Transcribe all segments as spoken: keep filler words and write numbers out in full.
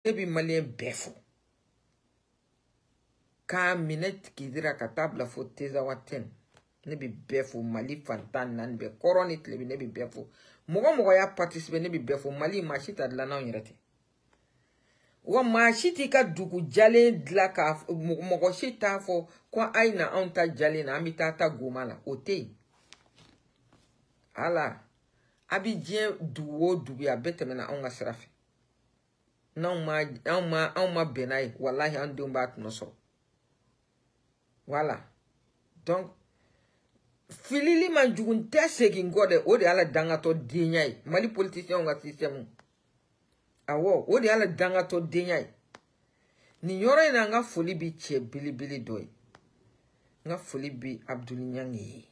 Ebi malien befo. Ka minute kidira katabla fo teza waten. Nebi befo Mali fantan nan be koronit lebi nebi befo. Mogo mogo ya participe nebi befo Mali machita de la na yirete. Wa machiti ka dugu jale dla ka mogo shita fo kwa aina anta jale na amita ta gomala ote. Ala abi dien duwo dugu ya bete mena onga serafe. Na ma ma ma benai wallahi an dumba atnoso. Voilà. Donc filili man jugun tese gingode ode ala dangato dinyai Mali politicien nga système awo ode ala dangato dinyai ni yoro ina nga foli bi che bili bili doy nga foli bi Abdul Nyangi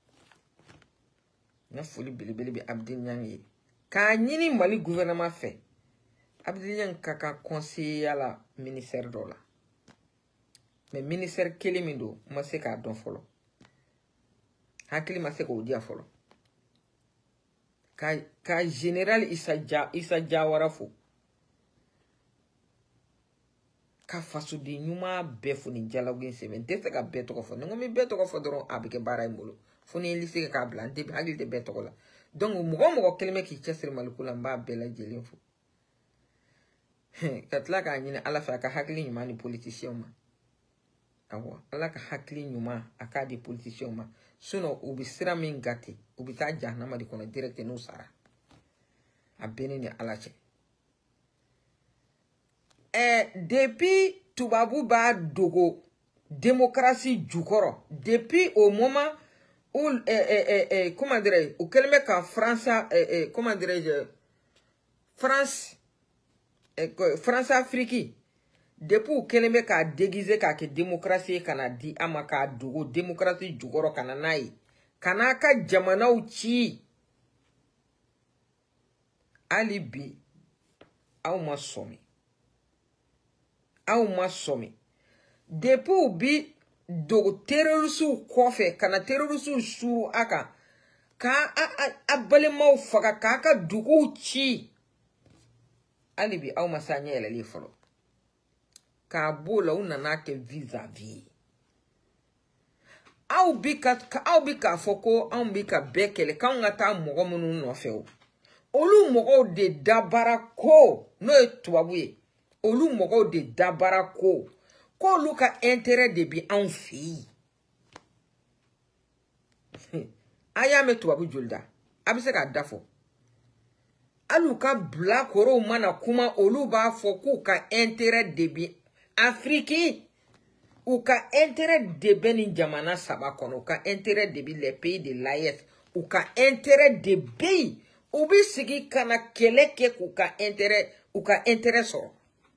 nga foli bili bili bi Abdul Nyangi ka nyini Mali gouvernement fait Abdul Nyangi kaka conseiller la ministère dola mais ministère kelimindo ma se ka don folo hakili ma se ko dia folo ka ka general Issa ja Issa Jawara fo ka faso di nyuma be fo ni dialogue seven tete ka beto ko fo ngo mi beto ko fo doron abike bara mbolo fo ni lisi ka blante bi hagil de beto ko la donc mo mo ko kelme ki chesir malukula mba bela jelin fo katla ka nyine ala fa ka hakili nyuma ni politicien ma awa ala ka hakili nyuma aka di politicien ma suno ubi sira min gati ubi ta jahanama di kono direct no sara abeni ni alache eh depuis tubabu ba dogo démocratie jukoro depuis au moment où eh eh eh, eh comment dirais au kelme ka France eh, eh comment dirais-je France eh, France Afrique depuis au kelme ka déguisé ka ke démocratie kana di amaka dogo démocratie jukoro kana nai kana ka jamana uchi alibi au masomi au masomi depuis bi dogo terrorisu kofe kana terrorisu suru aka ka abale mau faka kaka dugu uchi alibi au masanya ele li folo ka bola una nake vis-à-vis au bika ka au bika foko au bika bekele ka ngata mogo munu no feo olu mogo de dabara ko no etuabuye olu mogo de dabara ko ko luka intérêt de bi en fi aya me tuabu julda abise ka dafo aluka black oro mana kuma olu ba foko ka intérêt de bi Afrique ou ka intérêt de beni jamana saba kono ka intérêt de bi les pays de l'A E S ou ka intérêt de bi ou bi sigi kana keleke ou ka intérêt ou ka intérêt so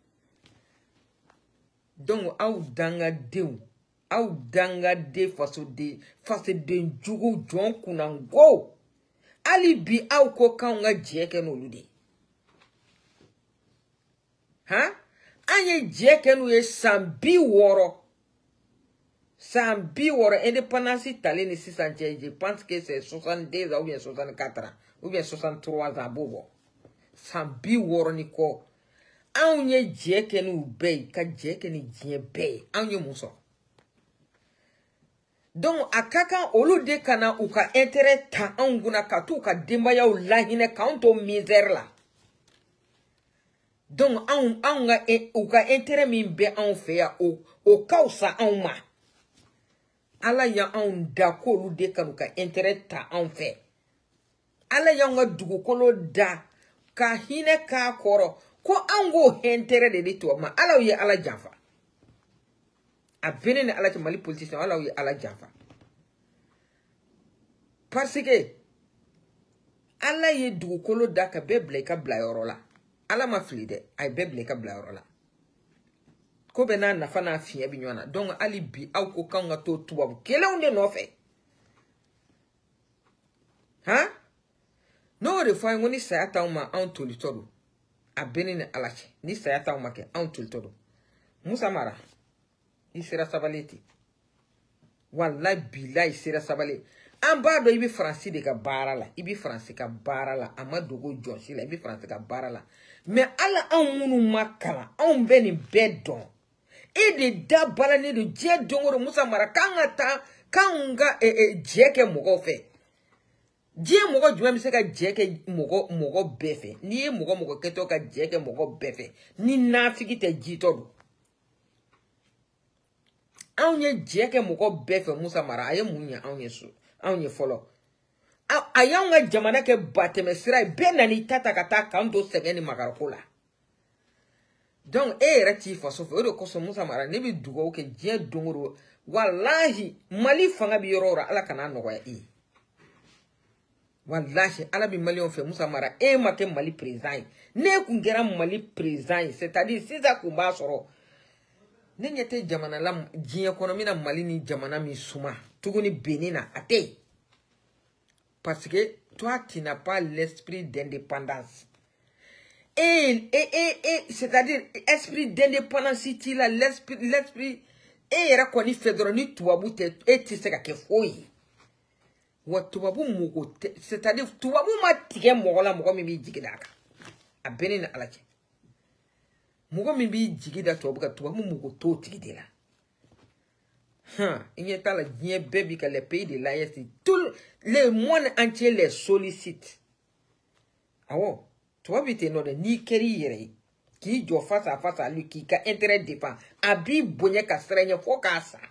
donc au danga deu au danga de faso de faso de jugo jon kunango ali bi au ko kanga jeke no lude ha anye jeke no e sambi woro sambi woro indépendance italienne six cents je pense que c'est soixante-deux ou bien soixante-quatre ans ou bien soixante-trois ans bobo sambi woro ni ko anye jeke no be ka jeke ni jie be anye muso donc akaka olu de kana uka intérêt ta anguna katu ka demba ya ulahine kaunto misère la donc on on a uka intérêt min be on fait ya o o causa on ma ala ya on da ko olu de kana uka intérêt ta on fait ala ya nga dugu kolo da ka hine ka koro ko ango intérêt de to ma ala ye ala jafa a venir ni ala Mali politicien ala ye ala jafa parce que ala ye dugu kolo da ka beble ka bla yoro la ala ma flide ay beble ka bla yoro la ko be na nafa na afia bi nyona donc ali bi aw ko kanga to tuwa kele onde no fe ha no re fa ngoni sa ata uma an tolitoro a benene alache ni sa ata uma ke an tolitoro Musa Mara isira sabaleti wallahi billahi isira sabale amba do ibi France de ka bara la ibi France ka bara la amadogo jonsi la ibi France ka bara la mais ala an munu makala an beni bedon e de da balani de je dongoro Musa Mara kanga ta kanga e e jeke mogo fe je mogo juma mi se ka jeke mogo mogo befe ni e mogo mogo keto ka jeke mogo befe ni na figi te jito do Aunye jeke mogo befe Musa Mara aye munya aunye su aunye follow ayanga jamana ke bateme sira benani tata kata kanto segeni makarakola donc e reti faso fe o ko so Musa Mara ne bi dugo ke je dongoro wallahi mali fanga bi yorora ala kana no ya e wallahi ala bi mali on fe Musa Mara e make mali président ne ku ngera mali président c'est-à-dire siza ku ba soro ne nyete jamana lam ji economy na mali ni jamana mi suma tuguni benina ate parce que toi tu n'as pas l'esprit d'indépendance et et et, et c'est-à-dire esprit d'indépendance si tu l'as l'esprit l'esprit et era koni fedro ni tuwabu te et tu sais que foi wa tuwabu mugo c'est-à-dire tuwabu ma tige mogola mogo mi bi jigidaka a benin alache mogo mi bi jigida tuwabu ka tuwabu mugo to tigidela Hein, il y a ta la bien baby que les pays de l'A S, tout le monde entier les sollicite. Ah ouais, toi vite non de ni keri yere qui jo face à face à lui qui a intérêt défend. Abi bonye ka srenye fo ka sa.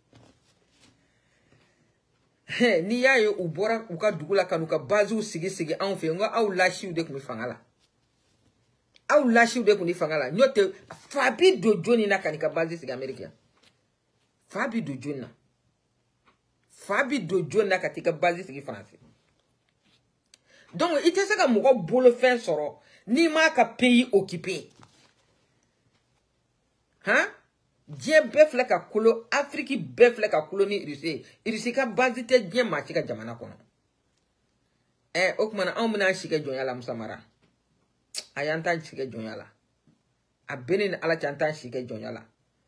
He ni ya yo ubora uka dugula kanuka bazu sigi sigi an fe nga au lashi ude kumi fangala. Au lashi ude kumi fangala. Nyote fabi dojo ni na kanika bazu sigi Amerika. Fabi dojona Fabi dojona katika base sigi français donc il te saka moko bolo fin soro ni ma ka pays occupé hein die befle ka kulo Afrique befle ka koloni Russie Russie ka base te die ma chika jamana kono eh okmana amuna shike jonyala Musa Mara ayanta shike jonyala abenin ala chanta shike jonyala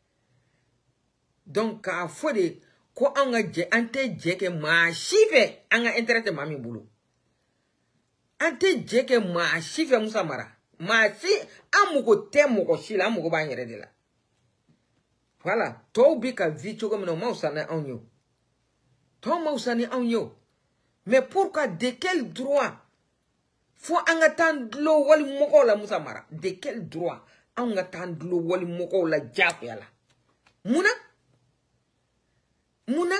donc à fois de ko anga je ante je ke ma chife anga intérêt mami bulu ante je ke ma chife Musa Mara ma si amugo temo ko shila amugo ba nyere de la voilà to bi ka vi chogo mino mausana onyo to mausani onyo mais pourquoi de quel droit faut anga tan lo wali moko la Musa Mara de quel droit anga tan lo wali moko la jafu yala muna Muna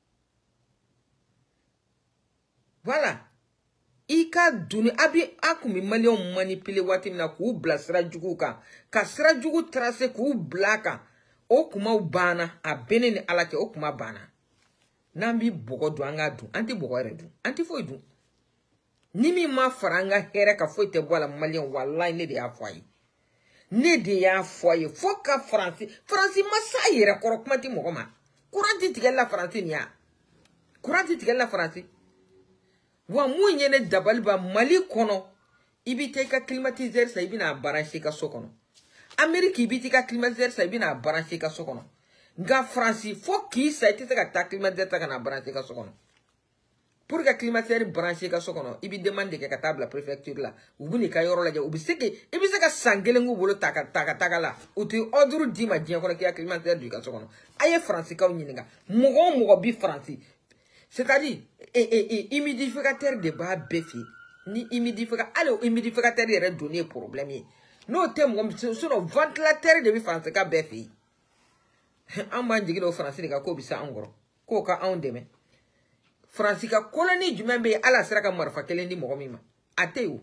voilà ika duni abi akumi malion manipulé wati na ku bla sra jugu ka ka sra jugu tracer ku blaka o kuma bana a beneni alake o kuma bana nambi bogo do anga du anti bogo redu anti foi du nimi ma faranga here ka foi te bola malion wallahi ne de afoi ne de ya foi foka français français masayira korokmati mogoma Couranti tigella France niya. Couranti tigella France. Wa mwenye ne dabali ba Mali kono. Ibi teka climatiser sa ibi na branché ka sokono. Amerique ibi teka climatiser sa ibi na branché ka sokono. Nga France fo ki sa ite teka ta climatiser ta na branché ka sokono. Pour que climatiser branché ka sokono, ibi demande ke katable la préfecture la. Ubuni ka yoro la ja ubi seke ibi seka sangele ngu bolo taka taka taka la. Uti oduru di ma dien kono ki climatiser du ka sokono. Aye France ka unyinga. Mugo mugo bi France. C'est-à-dire et et et humidificateur de ba befi. Ni humidificateur allez humidificateur yere donner problème. No tem ngom sur no ventilateur de bi France ka befi. Amba njigilo France ni ka ko bisa angoro. Ko ka ondeme. France ka koloni jumembe ala sraka marfa kelendi mogomima ateu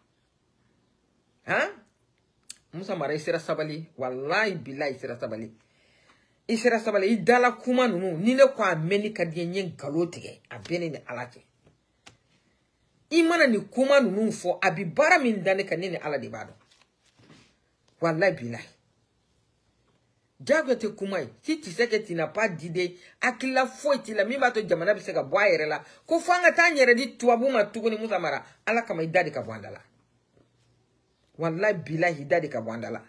hein Musa Mara isira sabali wallahi billahi isira sabali isira sabali idala kuma nunu nile kwa meni kadienye galotige abene ni alache imana ni kuma nunu fo abibara min dane kanene ala de bado wallahi billahi Diable te kumai, si tu sais que tu n'as pas d'idée, akila foi ti la mima to jamana bi se ka boa yere la, ko fanga ta nyere di tuabu ma tugo ni Musa Mara, ala kama idadi ka bwandala. Wallahi billahi idadi ka bwandala.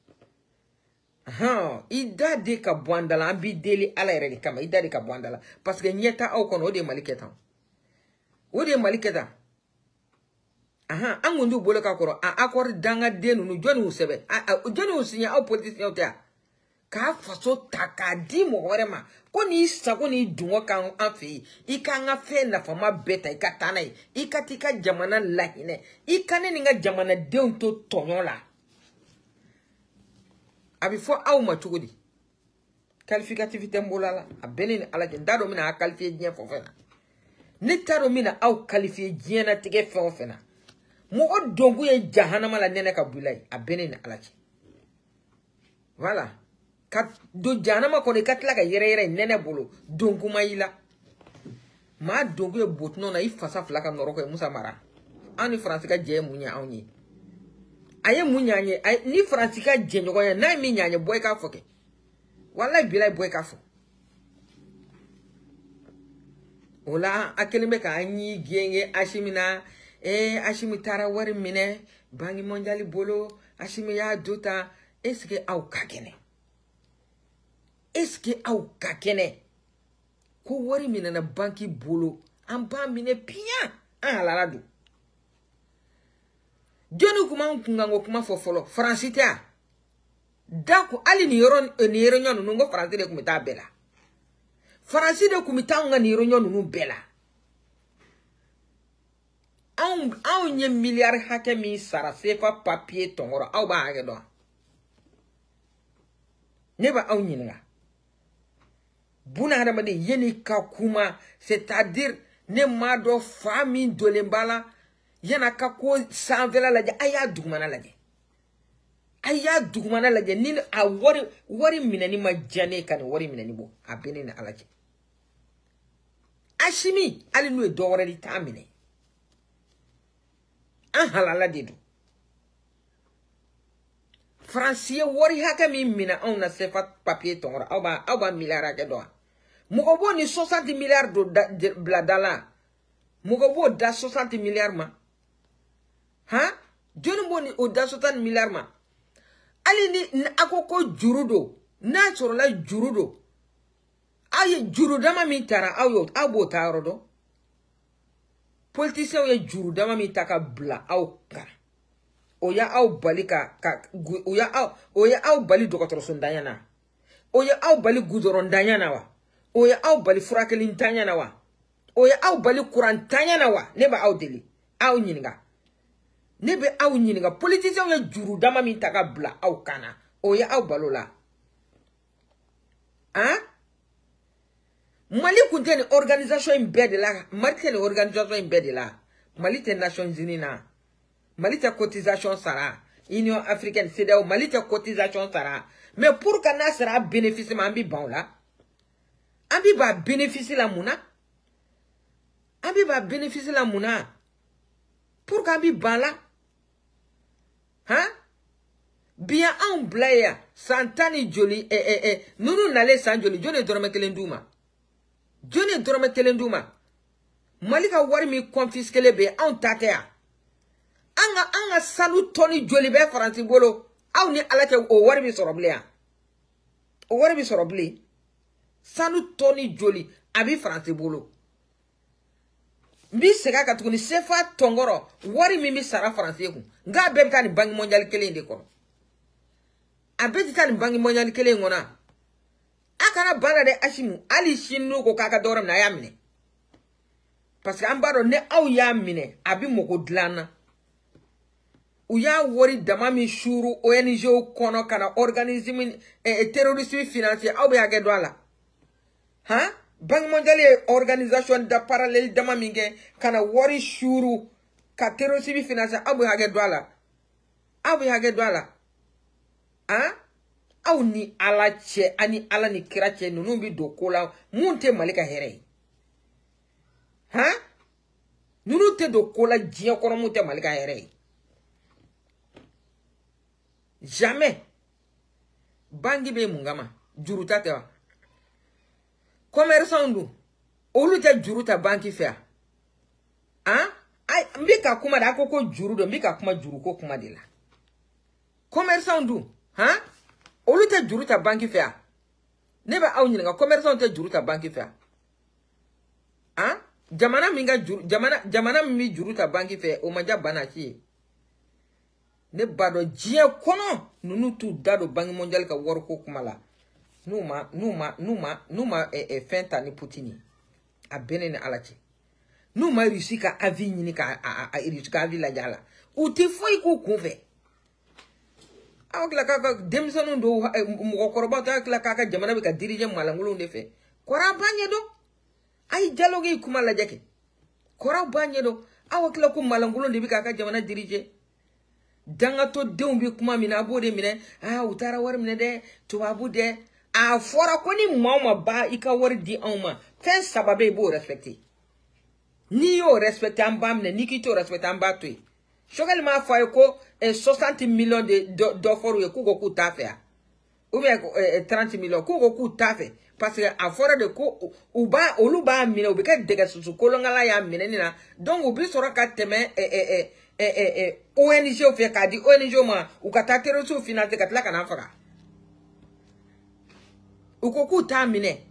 Ha, idadi ka bwandala, ambi deli ala yere di kama idadi ka bwandala, parce que nyeta au kono ode maliketa. Ode maliketa. aha an ngundu bolo ka koro a accord danga denu nu joni usebe joni usinya au politicien otea ka faso takadi mo werema ko ni sago ni dungo kan afi ika nga fe na fama beta ika tanai ika tika jamana lahine ika ne nga jamana deun to tonyola abi fo au ma chugudi qualificativité mbolala abeni ala ndado mina qualifier bien fo fena ni taro mina au qualifier bien na tige fo fena mo dongu ye jahannama la nene ka bulai abeni ni alaji voilà kat do jahannama ko ne katla ka yere yere nene bolo dongu mayila ma dongu ye botno na ifasa flaka noroko e musa mara ani fransika je munya awni aye munya nye ni fransika je nyoko ya na mi nyanye boy ka foke wallahi bilay boy ka fo ola akelime ka anyi genge ashimina eh ashimi tara wari mine bangi mondiali bolo ashimi ya dota eske au kakene eske au kakene ko wari mine na banki bolo amba mine pia an halaladu jonu kuma nkungango kuma fofolo francita dako ali ni yoron ni yero nyonu ngo francide kumita bela francide kumita nga ni yero nyonu bela Aun aun nye milliard hake mi sara sefa papier tongoro au ba hake do. Neba au nyinga. Buna hadamade yeni kakuma, c'est-à-dire ne mado fami dolembala yana kako sanvela laje aya dugmana laje. Aya dugmana laje nini a wari wari minani majane kan wari minani bo abene na alaje. Ashimi ali nu do wari tamine. An halala dedu Francier wari haka mi mina on na sefa papier tongora au ba au ba milliard ke do mugo bo ni soixante milliards do bla dala mugo bo da soixante milliards ma ha joni bo ni o da soixante milliards ma ali ni akoko jurudo na soro la jurudo aye jurudama mi tara au yo abo tarodo politicien ye juru dama mi taka bla au ka oya au bali ka ka oya au oya au bali dokotoro sondanya na oya au bali gudoro ndanya na wa oya au bali furakeli ntanya na wa oya au bali kurantanya na wa neba au deli au nyinga nebe au nyinga politicien ye juru dama mi taka bla au kana oya au balola hein Mali contient une organisation imbede là. Mali c'est une organisation imbede là. Mali c'est Nations Unies na. Mali c'est cotisation sara. Union africaine C D A O. Mali c'est cotisation sara. Mais pour que na sera bénéficie ma ambi bon là. Ambi va bénéficier la mouna. Ambi va bénéficier la mouna. Pour qu'ambi ban là. Hein? Bien en blaya. Santani joli. Eh eh eh. Nous nous n'allons sans joli. Je ne dorme que l'endouma. Jone drome telenduma malika wari mi confisquer lebe an tatea anga anga sanu toni joli be faransi bolo aw ni alate o wari mi soroblia o wari mi sorobli sanu toni joli abi faransi bolo mbi sega ka tukuni sefa tongoro wari mi mi sara faransi ku nga be tani bangi mondial kele inde ko abeti tani bangi mondial kele ngona akana bala de ashimu ali shinu ko kaka doram na yamine parce que ambaro ne au yamine abi moko dlana uya wori damami shuru O N G kono kana organisme et eh, terrorisme financier au be hage doala ha Banque mondiale organisation da parallèle damami nge kana wori shuru ka terrorisme financier au be hage doala au be hage doala ha Au ni ala che ani ala ni kira che nunu bi do kola munte malika here ha nunu te do kola jiya kono munte malika here jamais bangi be mungama juruta te wa commerçant ndu olu te juruta banki fea ha ai mbika kuma da koko juru do mbika kuma juru ko kuma de la commerçant ndu ha olu te juruta banki fea neba au nyinga commerçant te juruta banki fea ah jamana minga juru jamana jamana mi juru ta banki fe o manja bana ki ne bado jie kono nunu tu dado banki mondial ka wor ko kumala numa numa numa numa e, e fenta ni putini a benene alachi numa risika avi nyini ka a, a risika avi la jala uti foi ko kunfe awkla kaka demsanu do mo koroba ta kla kaka jamana be ka dirige malangulu ndefe kora banye do ay dialogue kuma la jake kora banye do awkla ko malangulu ndebi kaka jamana dirige danga to deumbi kuma mina abode mine ah utara war mine de to abude a fora ko ni mama ba ika war di anma fen sababe bo respecter ni yo respecter amba mine ni ki to respecter amba to shogal ma fa ko e soixante millions de d'offres e ku go ku ta fe ou bien trente millions ku go ku ta fe parce que a fora de ko u ba olu ba mine u be ka dega susu ko ngala ya mine ni na donc u bi soro ka teme e e e e O N G o fe ka di O N G o ma u ka ta tere so finance ka tla kana faka u ko ku ta mine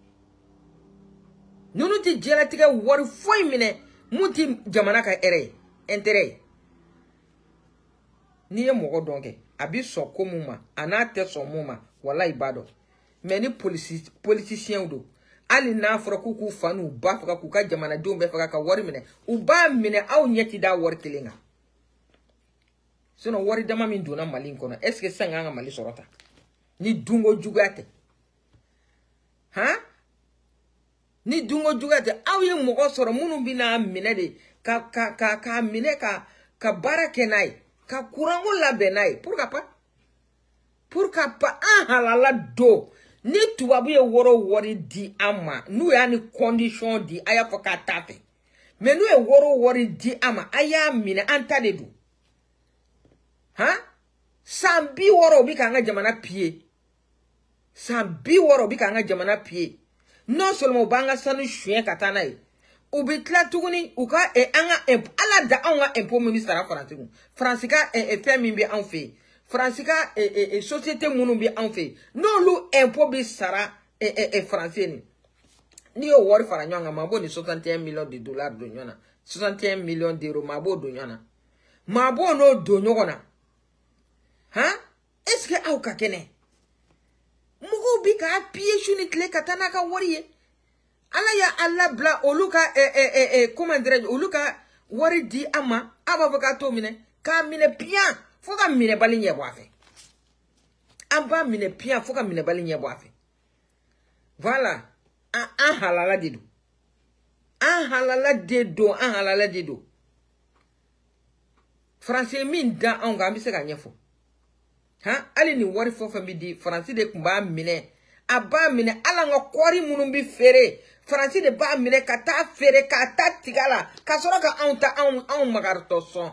nunu ti jela tika wari foi mine muti jamana ka ere intérêt ni ye mogo donke abi so komuma anate so muma wala ibado mais ni polici politicien do ali na fora kuku fanu ba faka kuka jamana do be faka ka wari mine u ba mine aw nyeti da wari telinga sono wari dama min dona malin kono est ce que sanga nga mali sorota ni dungo jugate ha ni dungo jugate aw ye mogo soro munu bina mine de ka ka ka ka mine ka ka barake nai ka kurango la benai pourquoi pas pourquoi pas ah halala do ni tubabu ye woro wori di ama nu ya ni condition di aya foka tafe mais nu ye woro wori di ama aya mine anta de du ha sambi woro bi kanga jamana pie sambi woro bi kanga jamana pie non seulement banga sanu chien katana e ubitla tuguni uka e anga emp ala da anga empo ministre France Francika e e femi bi en fait Francika e e société munu bi en fait non lu empo bi sara e e e français ni ni o wori fara nyanga mabo ni soixante et un millions de dollars do nyona soixante et un millions d'euros mabo do nyona mabo no do nyona ha est-ce que au ka kene mugo bi ka pie shuni tle katana ka wori ala ya alla bla oluka eh eh eh eh comment dirais oluka wari di ama aba baka to mine ka mine pian foka mine bali nye boafe aba mine pian foka mine bali nye boafe voilà an an halala dedo an halala dedo an halala dedo français min da an ga mi se ga nyefo ha ali ni wari fo fami di français de kumba mine aba mine ala nga kwari munumbi fere Franci de ba mine kata fere kata tigala kasoro ka anta an an magarto son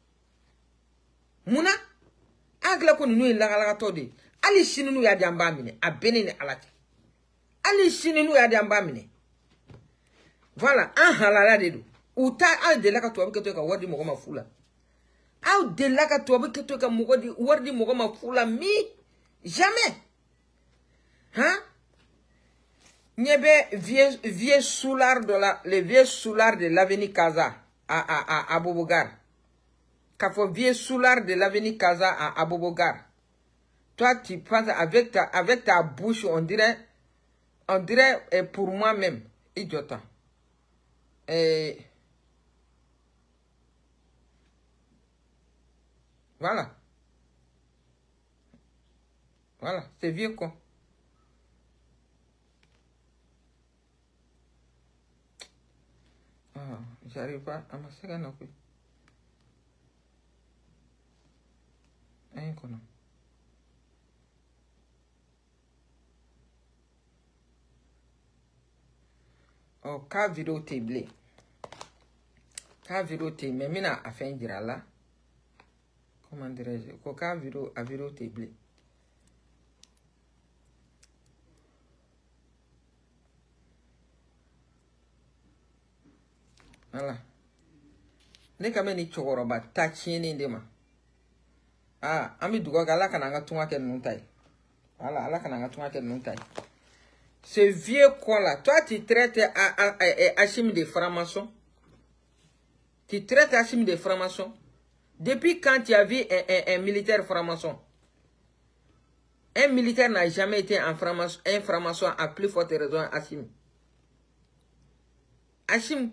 muna agla ko nu la la to de ali shinunu ya jamba mine abene ni alati ali shinunu ya jamba mine voilà an halala de do uta al de la ka to abike to ka wadi mo ma fula au de la ka to abike to ka mo wadi wadi mo ma fula mi jamais hein. Nyebe vieux vieux soulard de la les vieux soulard de l'avenue Kaza à à à Abobogar. Kafo vieux soulard de l'avenue Kaza à Abobogar. Toi tu penses avec ta avec ta bouche on dirait on dirait et pour moi-même idiota. Et voilà. Voilà, c'est vieux quoi. Ah, j'arrive pas à me faire un peu. Un kono. Oh, ka vidéo table. Ka vidéo table, mais mina a fait dire là. Comment dirais-je? Ko ka vidéo a vidéo table. Voilà. Ne kame ni chokoroba tachini ndema. Ah, ami dugo gala kana nga tunga ke nuntai. Voilà, ala kana nga tunga ke nuntai. Ce vieux con-là, toi, tu traites Hachim de franc-maçon. Tu traites Hachim de franc-maçon. Depuis quand tu as vu un, un, un militaire franc-maçon? Un militaire n'a jamais été un franc-maçon, un franc-maçon à plus forte raison Hachim. Hachim,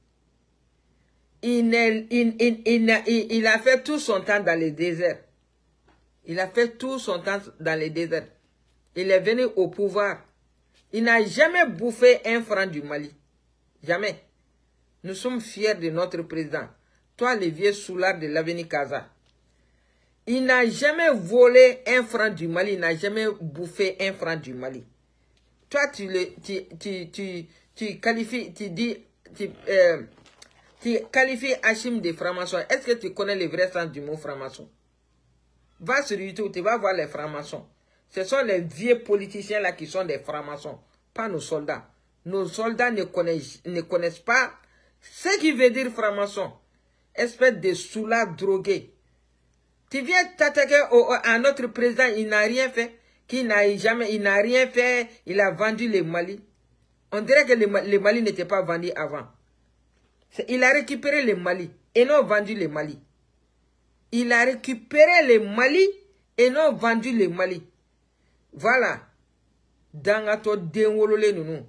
il, il, il, il, il, il a fait tout son temps dans les déserts. Il a fait tout son temps dans les déserts. Il est venu au pouvoir. Il n'a jamais bouffé un franc du Mali. Jamais. Nous sommes fiers de notre président. Toi, le vieux soulard de l'avenir Kaza. Il n'a jamais volé un franc du Mali. Il n'a jamais bouffé un franc du Mali. Toi, tu, le, tu, tu, tu, tu qualifies, tu dis, tu, euh, tu qualifies Hachim de franc-maçon. Est-ce que tu connais le vrai sens du mot franc-maçon? Va sur YouTube, tu vas voir les francs-maçons. Ce sont les vieux politiciens là qui sont des francs-maçons, pas nos soldats. Nos soldats ne connaissent, ne connaissent pas ce qui veut dire franc-maçon. Espèce de soulard drogué. Tu viens t'attaquer à notre président, il n'a rien fait. Qui n'a jamais, il n'a rien fait, il a vendu le Mali. On dirait que le, le Mali n'était pas vendu avant. Il a récupéré le Mali et non vendu le Mali. Il a récupéré le Mali et non vendu le Mali. Voilà. Dangato denwolole nunu.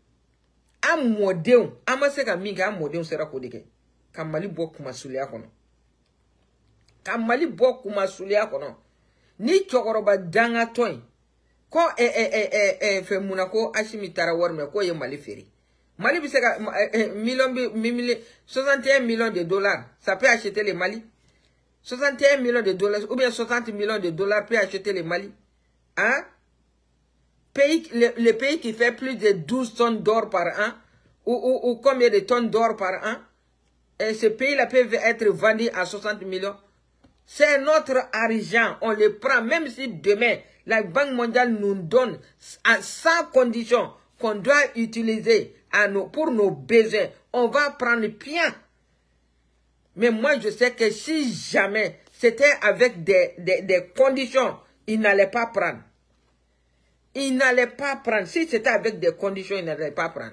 Am modéon. Amaseka minga am modéon sera kodeke. Kamali bo kuma sulia kono. Kamali bo kuma sulia kono. Ni chokoroba dangato. Ko e e e e e fe munako Hachim Tarawar me ko ye Mali feri. Mali biseka million bi soixante et un millions de dollars. Ça peut acheter le Mali. soixante et un millions de dollars ou bien soixante millions de dollars peut acheter le Mali. Hein? Pays, le, le pays qui fait plus de douze tonnes d'or par an, ou, ou, ou combien de tonnes d'or par an, et ce pays-là peut être vendu à soixante millions. C'est notre argent, on le prend, même si demain, la Banque mondiale nous donne à cent conditions qu'on doit utiliser à nos, pour nos besoins, on va prendre bien. Mais moi, je sais que si jamais c'était avec des, des, des conditions, il n'allait pas prendre. Il n'allait pas prendre. Si c'était avec des conditions, il n'allait pas prendre.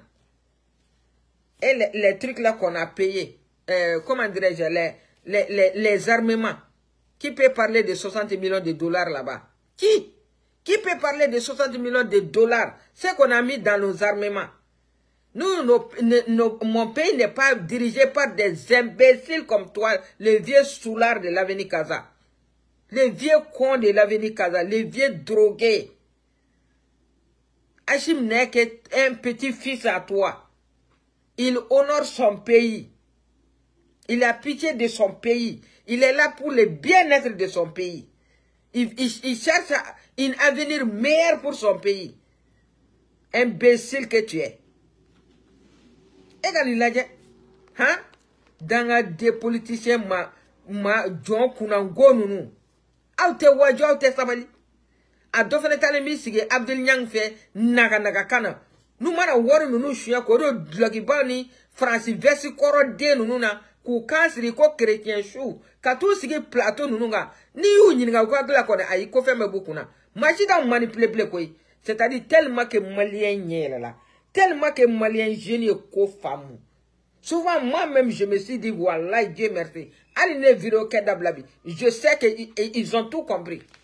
Et les, les trucs là qu'on a payés, euh, comment dirais-je, les, les, les, les armements, qui peut parler de soixante millions de dollars là-bas? Qui? Qui peut parler de soixante millions de dollars? Ce qu'on a mis dans nos armements. Nous, nos, nos, mon pays n'est pas dirigé par des imbéciles comme toi, les vieux soulards de l'avenir Kaza. Les vieux cons de l'avenir Kaza, les vieux drogués. Hachim n'est qu'un petit-fils à toi. Il honore son pays. Il a pitié de son pays. Il est là pour le bien-être de son pays. Il, il, il cherche un avenir meilleur pour son pays. Imbécile que tu es. Et hein? Dans des politiciens, ma, ma, John Kunango, nous, Aute wajo, aute sabali. A dofene tale mi sige Abdel Nyang fe naga naga kana. Nu mana wori nunu shuya koro dlogibani Francis vesi koro de nunu na ku kansiri ko chrétien chou. Katu sige plateau nunu nga. Ni yu nyinga kwa gla kone ayi ko fe mebukuna. Machida manipule ple koi. C'est-à-dire tellement que malien nyela la. Tellement que malien génie ko famu. Souvent moi-même je me suis dit voilà Dieu merci. Allez ne vidéo kedablabi. Je sais qu'ils ont tout compris.